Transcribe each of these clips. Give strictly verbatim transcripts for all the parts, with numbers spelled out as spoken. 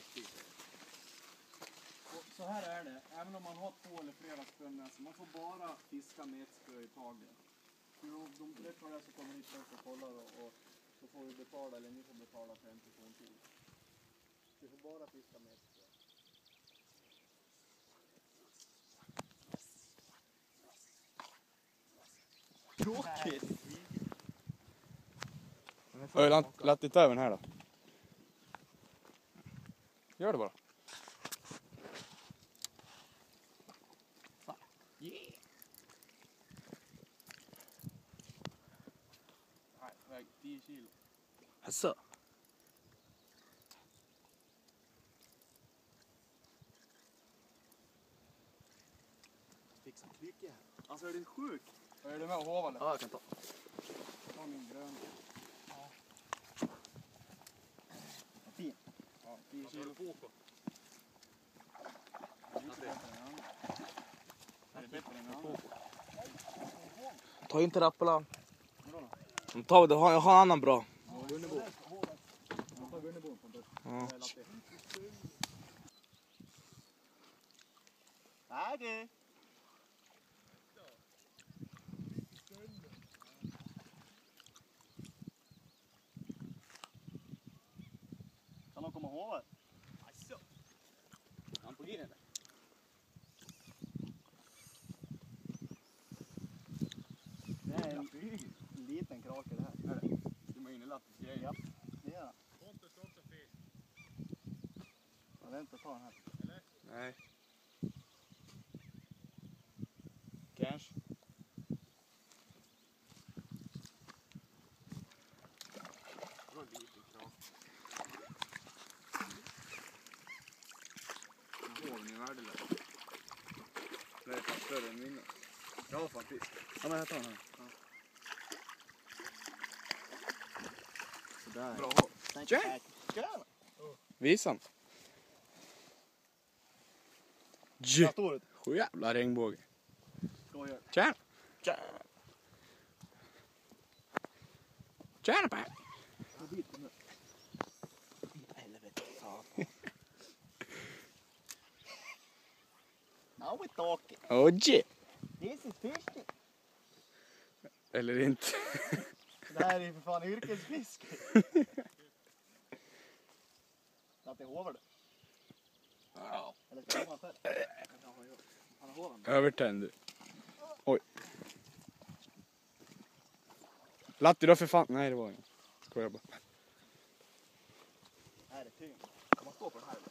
Och så här är det, även om man har två eller flera spön med sig, man får bara fiska med ett spö i taget. Om de träffar det så kommer ni först och kollar och, och så får vi betala, eller ni får betala för en person till. Vi får bara fiska med ett spö. Tråkigt! Öj, lät lite över här då. Gör det bara. Yeah. Nej, väg tio kilo. Asså. Fixa klyke. Alltså är det sjuk? Vad är det med att hova? Ja, jag kan ta. Ta min grön. Ja. Fin. Ja, tio kilo. På. Lite bättre än han. Är det bättre än han? Ta inte Rappalan. Vadå De tar det, har jag har en annan bra. då? Gunnebo. Ta Gunnebo på det. Ja. Okej. Kan de komma ihåg? Asså. Han på G eller? Det är en liten krake det här. Är det? Du må in i lappens grej. Ja, det gör han. Pontus också fisk. Jag väntar ta den här. Nej. Kanske. Bra liten krak. Hålen är värdelös. Det är fan större än mina. Jag har fan fisk. Ja, men jag tar den här. Sådär. Bra hål. Tjena! Tjena! Visa den. Vad står det? Sju jävla regnbåge. Skojar. Tjena! Tjena! Tjena Per! Gå dit nu. Helvete, fan. Now we're talking. Oh yeah! This is fishing. Eller inte. Det här är för fan yrkesfiske. Att det hovar det. Ja. Eller ska man själv? Han har hovan. Övertänd. Oj. Latti då för fan. Nej det var inget. Skojar bara. Här är tyngd. Kan man stå på den här?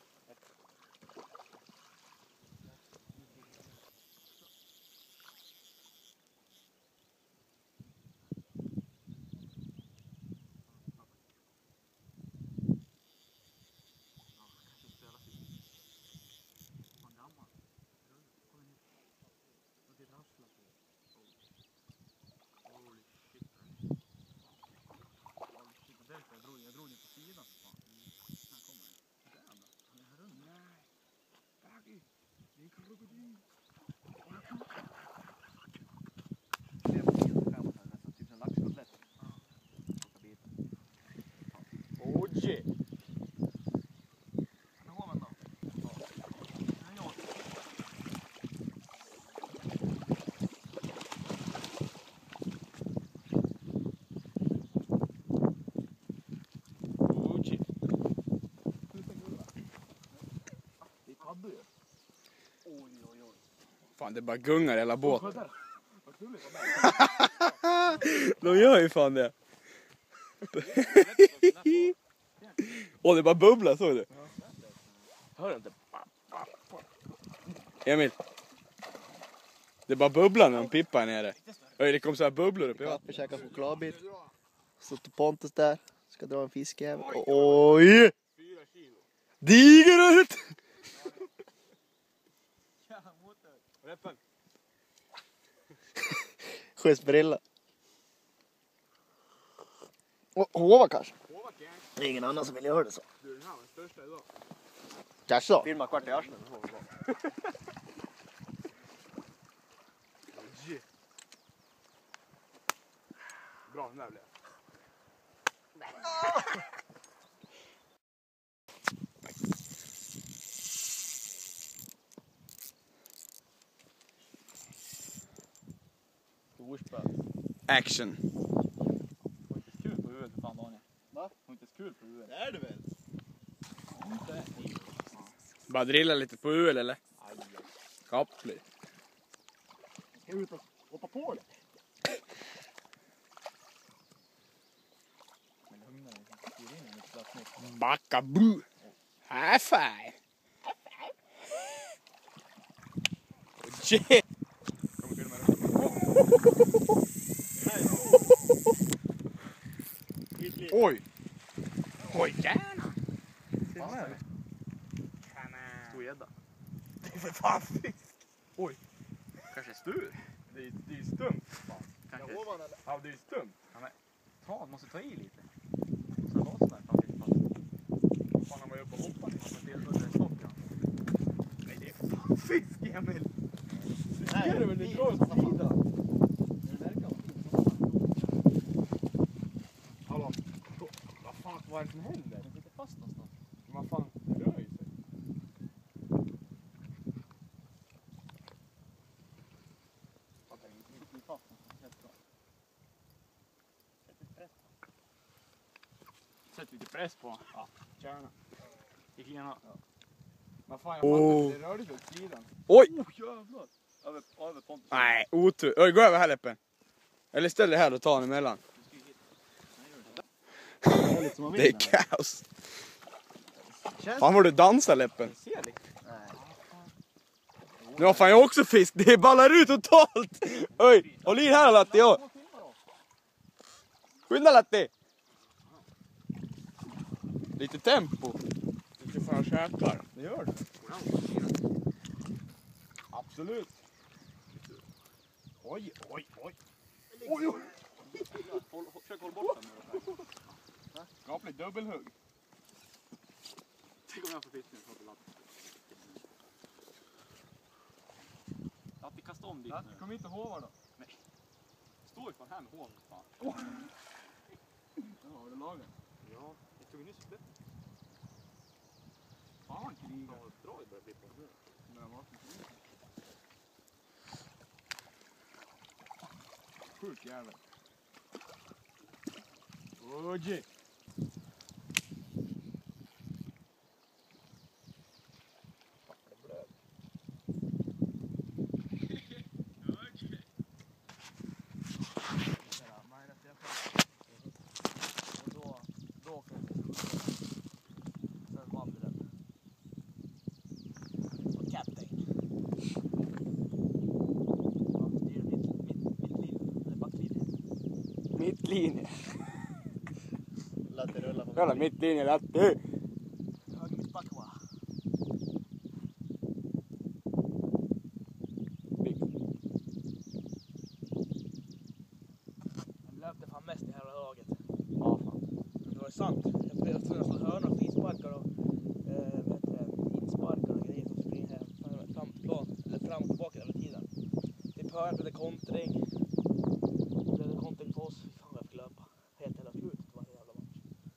Jag drog den på sidan. Här kommer den. Jävlar. Han är här under. Nej. Baggy. Det är en krokodil. Det är på sidan framåt här. Nästan typ en laxkotlett. Plocka bitar. Oh yeah! Men hovan då? Ja. Den är jag. Hade ju. Oj, oj, oj. Fan det bara gungar hela båten. Vad kul det var. De gör ju fan det. Åh det bara bubblar, såg du? Hör inte? Emil. Det bara bubblar när de pippar här nere. Oj, det kom så här bubblor upp i vattnet. Vi käkar chokladbit. Så till Pontus där. Ska dra en fiskjävel. Oj! Fyra kilo. Diger ut! Ja, motor. Räppen. Sjösbrilla. Hova kanske? Hova kan Det är ingen annan som vill göra det så. du den här var den största idag. Kanske så. Filma kvart i arslen. Bra, den där blev. Action. Det var inte så kul på huvudet för fan, Daniel. Va? Det var inte så kul på huvudet. Det är det väl? Inte. Bara drilla lite på huvudet eller? Kappligt. Ska jag ut och hoppa på det? Men lugna dig, jag styr in en lite plats nu. Backa bu. High five. Shit. Kommer till med det. Oj. Oj, gärna. Ser du med? Stor gädda. Det är för fan fisk. Oj. Kanske stur. Det är, det är stumt. Kanske. Ja, det är stumt. Ja, men, ta, måste ta i lite. Så lossnar fan fiskfast. Fan, han var ju uppe och hoppade. Han får till under stockan. Nej, det är för fan fisk, Emil. Nej, det väl, det drar åt sidan. Det verkar vara Hallå. Vad fan, vad är det som händer? Den sitter fast någonstans. Vad fan, det rör ju sig. Sätt lite press på. Ja, kärna. Gick igenom. Ja. Vad fan, jag Oh. fattar, det rörde sig åt sidan. Oj! Oh jävlar. Över, över Pontus. Nej, otur. Oj, gå över här läppen. Eller ställ dig här och ta den emellan. det lite som man vill. Det är kaos. Känns Fan vad du dansar läppen. Ser lite. Nej. Nu har fan jag också fisk. Det ballar ut totalt. Oj, håll i här Latti. Ja. Skynda Latti. Lite tempo. Du ska fan käkar. Det gör du. Absolut. Oj, oj, oj. Oj, oj. Håll, försök hålla bort den nu. Skapligt dubbelhugg. Tänk om jag får fisk nu. Latti, kasta om dit Latti, nu. kom inte hova då. Nej. Står ju fan här med hål. Fan. Ja, har du lagat? Ja, jag tog nyss upp. Fan, kriga. Ja, bra det börjar bli på nu. Sjuk jävel. Oj! Mittlinje. Låt det rulla på Kolla mittlinje, Latti. Höger mitt back va? Han löpte fan mest i hela laget. Ja, fan. Det var sant. Jag jag tror jag skulle hörna frisparkar och eh, vad heter det, insparkar och grejer som springer här fram, fram på plan. Eller fram och tillbaka hela tiden. Det hörn blev det kontring. Det blev det kontring på oss. Fan vad jag fick löpa. Helt hela slutet varje jävla match.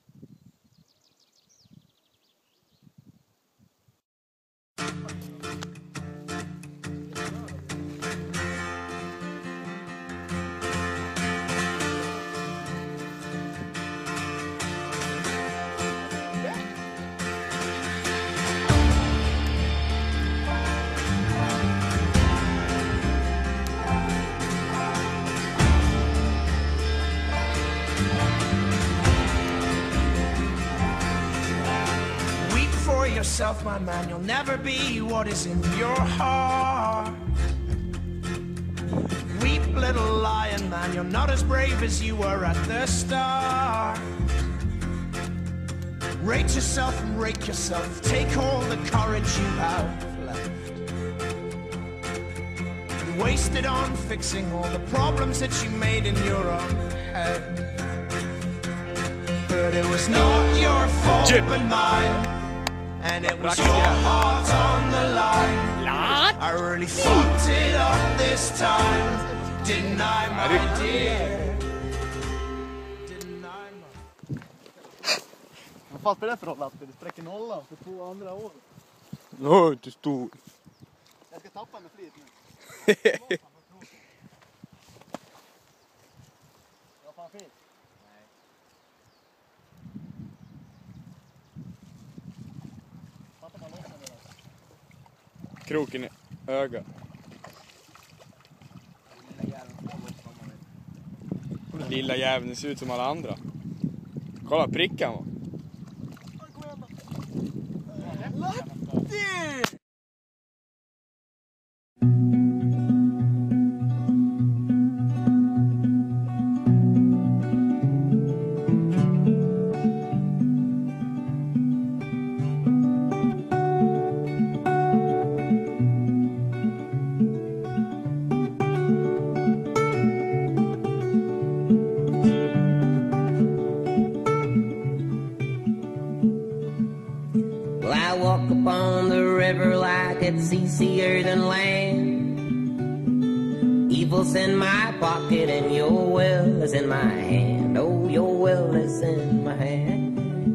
Yourself, my man, you'll never be what is in your heart. Weep, little lion man, you're not as brave as you were at the start. Rate yourself and rake yourself, take all the courage you have left. You wasted on fixing all the problems that you made in your own head. But it was not your fault Jim. but mine. And it was your heart on the line. I really fucked it up this time. Didn't I, my dear? Didn't I, my... Vad fan spelar det för roll, Latti? Du spräcker nollan för två andra år. Oj, inte stor. Jag ska tappa med flit nu. fisk. Nej. Fattar man lossar det då? Kroken i ögat. Lilla jäveln får loss om man vill. Den lilla jäveln ser ut som alla andra. Kolla prickan va. Well, I walk upon the river like it's easier than land. Evil's in my pocket and your will is in my hand. Oh, your will is in my hand.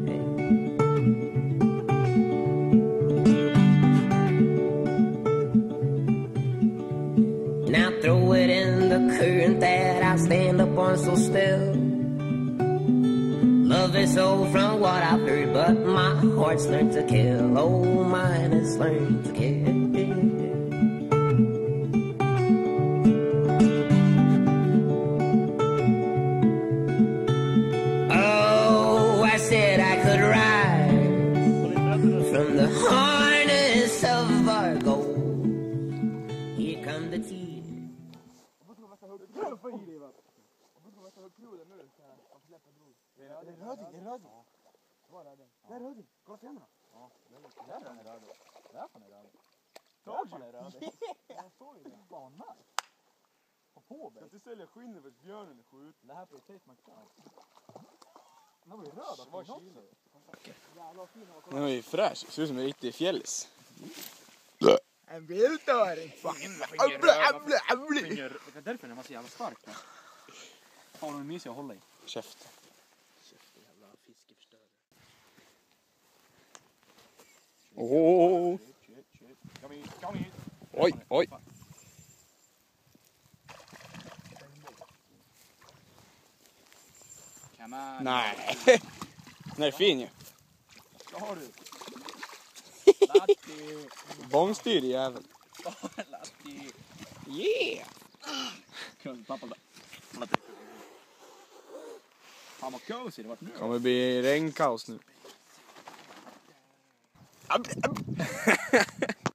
Now throw it in the current that I stand up on so still. Love is old from what I've heard, but my heart's learned to kill. Oh, mine has learned to kill. Oh, I said I could ride from the harness of our gold. Here come the tears. Det är röding, det är röding. Var är den? Där är röding. Kolla fjärna. Ja, där är den röding. Där fan är röding. Där fan är röding. Jag såg ju det. Vad nice. På på mig. Ska inte sälja skinnet för björnen är skjuten. Det här får ju taste man kan. Den var ju röd. Det var kilo. Jävla fin. Den var ju fräsch. Ser ut som en riktig fjällis. En vildöring. Det är därför den var så jävla stark. Har de mysig att hålla i? Käft. Jävla fiskeförstörare. Åh. Kom hit, kom hit. Oj, oj. Come on. Nej. Den är fin ju. Vad har du? Latti. Bångstyr jävel. Latti. Yeah. Kung, pappa då. Latti. Fan vad cozy det vart nu. Kommer bli regnkaos nu.